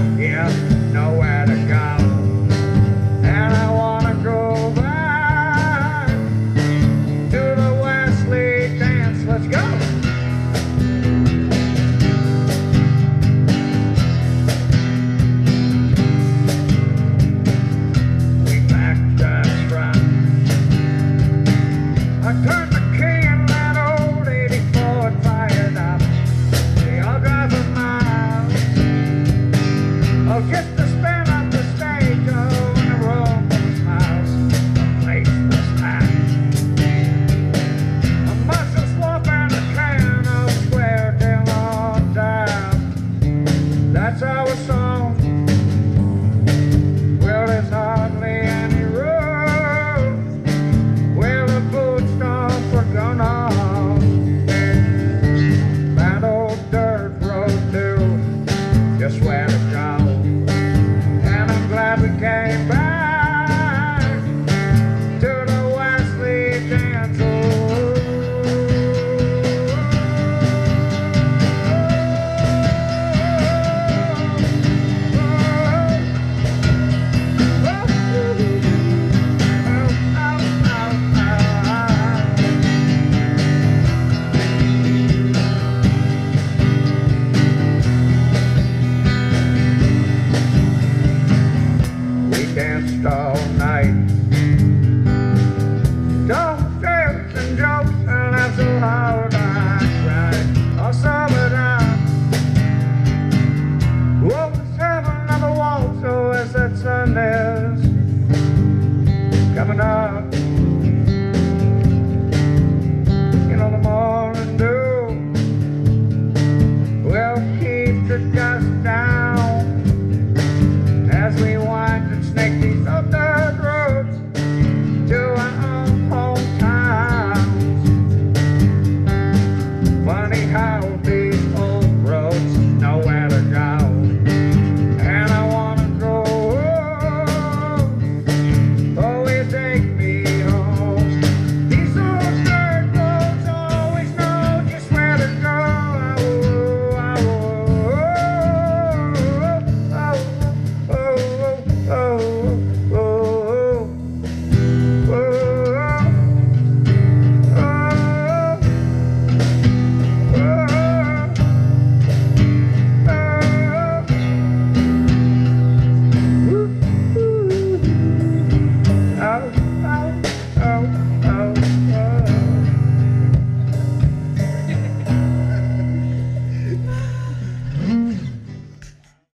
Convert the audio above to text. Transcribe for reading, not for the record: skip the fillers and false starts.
yeah, nowhere to go. And I wanna go back to the Wesley Dance. Let's go. We backed up front. I turned the key and that old 84 fired up. They all drive a mile. Oh, just to spin up the stage, oh, in a room full of smiles. The place was packed. A muscle swap and a can of square till on down. That's our song. Well, there's hardly any room where the food stomp were gone on. That old dirt road knew just where to go. And I'm glad we came back to the Wesley Dance. We danced all night. Jokes and jokes, and that's so hard I cried. I'll sum it up. Oh, it's heaven on the wall, so as that sun is coming up.